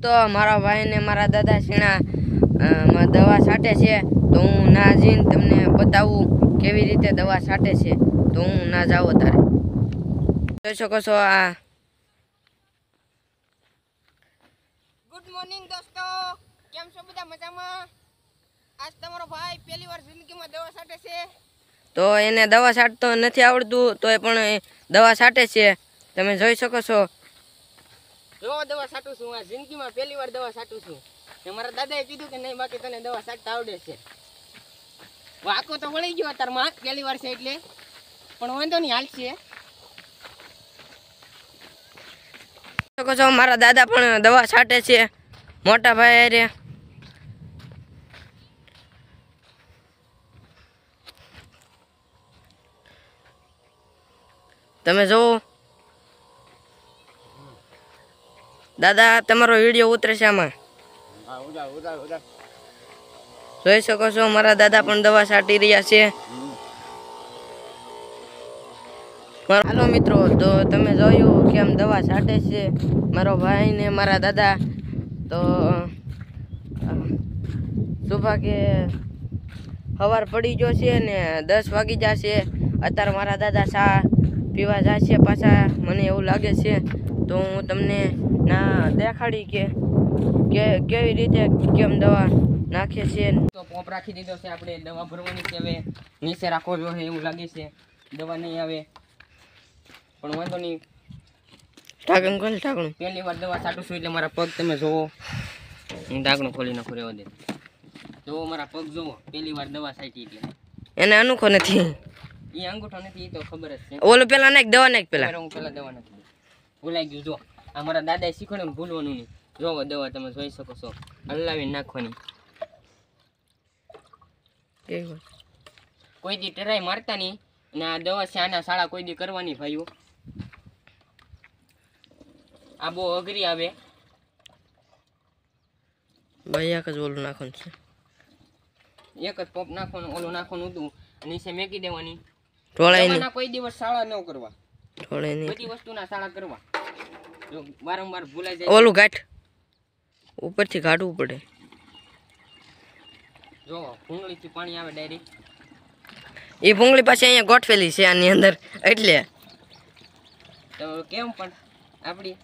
દોસ્તો મારા ભાઈ ને મારા દાદા શીણા માં દવા છાંટે છે તો હું ના જઈને તમને બતાવું કેવી રીતે દવા છાંટે છે તો હું ના જાવ તારે જોઈ શકો છો આ ગુડ મોર્નિંગ દોસ્તો કેમ છો બધા મજામાં આજ તમારો ભાઈ પહેલી વાર જિંદગીમાં દવા છાંટે છે તો એને દવા છાંટતો નથી આવડતું તો એ પણ દવા છાંટે છે તમે જોઈ શકો છો જો દવા છાંટું છું આ જિંદગીમાં પહેલી વાર દવા છાંટું છું ને મારા દાદાએ કીધું કે નહીં બાકી તને દવા છાંટતા આવડે છે વાકો તો વળી ગયો અત્યારમાં પહેલી વાર છે એટલે પણ વાંધો નહીં હાલશે શકો છો મારા દાદા પણ દવા છાંટે છે મોટા ભાઈ રે તમે જોવો દાદા તમારો વિડીયો ઉતરે છે આમાં જોઈ શકો છો મારા દાદા પણ દવા છાંટી રહ્યા છે હાલો મિત્રો તો તમે જોયું કેમ દવા છાંટે છે મારો ભાઈ ને મારા દાદા તો સુભા કે સવાર પડી ગયો છે ને 10 વાગી જશે અત્યારે મારા દાદા ચા પીવા જશે પાછા મને એવું લાગે છે તો હું તમને ના દેખાડી કે કેવી રીતે કેમ દવા નાખે છે તો પોપ રાખી દીધો છે આપણે દવા ભરવાની છે હવે નીચે રાખવો જોઈએ એવું લાગે છે દવા નહીં આવે પણ વાંધો નહીં ઢાંકણ ખોલ ઢાંકણું પહેલી વાર દવા છાંટું છું એટલે મારા પગ તમે જોવો હું ઢાંકણું ખોલી નાખું રહેવા દે જોવો મારા પગ જોવો પહેલી વાર દવા છાંટી એટલે એને અનુખો નથી એ અંગૂઠો નથી એ તો ખબર જ છે ઓલું પેલા નાખ દવા નાખ પેલા હું પેલા દવા નથી ભૂલાઈ ગયું જો આ મારા દાદાએ શીખવાડ્યું ને ભૂલવાનું નહીં જોવો દવા તમે જોઈ શકો છો હલાવીને નાખવાની કોઈ દી ટ્રાય મારતા નહીં અને આ દવા છે આના શાળા કોઈ દી કરવાની ભાઈઓ આ બહુ અઘરી આવે ભાઈ એક જ ઓલું નાખવાનું છે એક જ પોપ નાખવાનું ઓલું નાખવાનું હતું નીચે મેકી દેવાની ઢોળાય દવાના કોઈ દિવસ શાળા ન કરવા ઢોળાય નહીં બધી વસ્તુના શાળા કરવા જો વારંવાર ભૂલાઈ જાય ઓલું ગાંઠ ઉપરથી કાઢવું પડે જો ભૂંગળીથી પાણી આવે ડાયરેક્ટ એ ભૂંગળી પાછી અહીંયા ગોઠવેલી છે આની અંદર એટલે તો કેમ પણ આપણી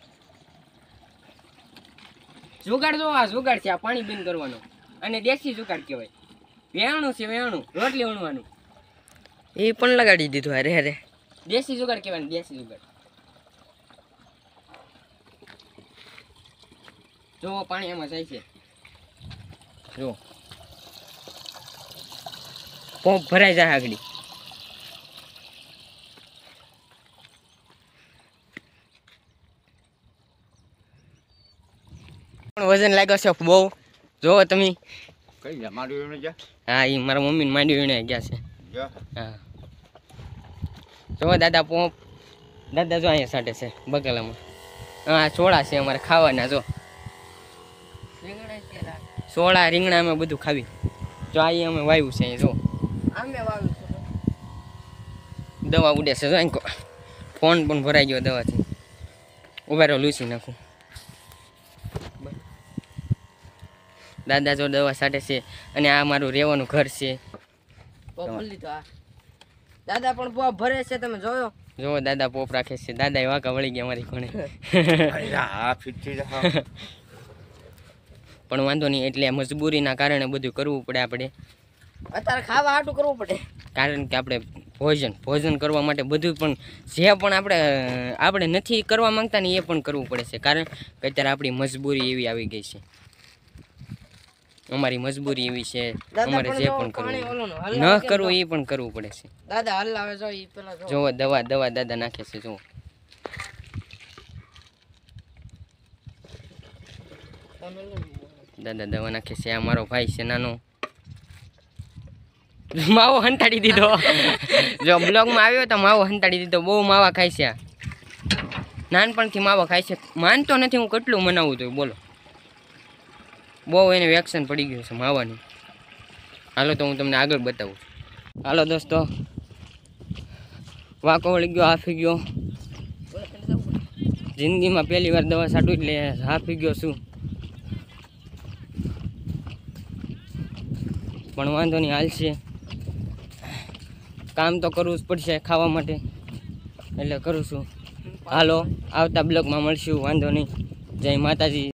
જુગાડ જો આ જુગાડ છે આ પાણી બંધ કરવાનો અને દેશી જુગાડ કહેવાય વેણું છે વેણું રોટલી વણવાનું એ પણ લગાડી દીધું અરે અરે દેશી જુગાડ કહેવાય દેશી જુગાડ જો પાણી એમાં જાય છે જો પંપ ભરાઈ જાય આગળ વજન લાગ્યો છે બહુ જોવો તમે હા એ મારા મમ્મીને માંડી વીણે ગયા છે હા જો દાદા પોપ દાદા જો અહીંયા સાટે છે બગલામાં હા સોળા છે અમારે ખાવાના જો સોળા રીંગણા અમે બધું ખાવી જો આ અમે વાવ્યું છે જો દવા ઉડે છે જો ફોન પણ ભરાઈ ગયો દવાથી ઉભા રહ્યો લૂસી નાખું દાદા જો દવા છાંટે છે અને આ મારું રહેવાનું ઘર છે દાદા પણ પોપ ભરે છે તમે જોયો જો દાદા પોપ રાખે છે દાદા વાંકા વળી ગયા મારી કોણે પણ વાંધો નહીં એટલે મજબૂરીના કારણે બધું કરવું પડે આપણે અત્યારે ખાવા હાટું કરવું પડે કારણ કે આપણે ભોજન કરવા માટે બધું પણ જે પણ આપણે નથી કરવા માંગતા ને એ પણ કરવું પડે છે કારણ કે અત્યારે આપણી મજબૂરી એવી આવી ગઈ છે અમારી મજબૂરી એવી છે અમારે જે પણ કરવું ન કરવું એ પણ કરવું પડે છે દાદા હલાવે જો ઈ પેલા જો દવા દાદા નાખે છે જો દાદા દવા નાખે છે આ મારો ભાઈ છે નાનો માવો હંતાડી દીધો જો બ્લોગમાં આવ્યો તો માવો હંતાડી દીધો બહુ માવા ખાય છે નાનપણથી માવો ખાય છે માનતો નથી હું કેટલું મનાવું તો બોલો બહુ એને વેક્શન પડી ગયું છે માવાની હાલો તો હું તમને આગળ બતાવું હાલો દોસ્તો વાંકો વળી ગયો હાફી ગયો જિંદગીમાં પહેલી વાર દવા છાંટું એટલે હાફી ગયો છું પણ વાંધો નહીં, હાલશે. કામ તો કરવું જ પડશે ખાવા માટે, એટલે કરું છું. હાલો, આવતા બ્લોગમાં મળશું, વાંધો નહીં. જય માતાજી.